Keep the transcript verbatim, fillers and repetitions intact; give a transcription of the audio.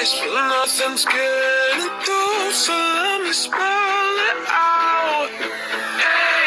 place, but nothing's getting through, so let me spell it out. Hey.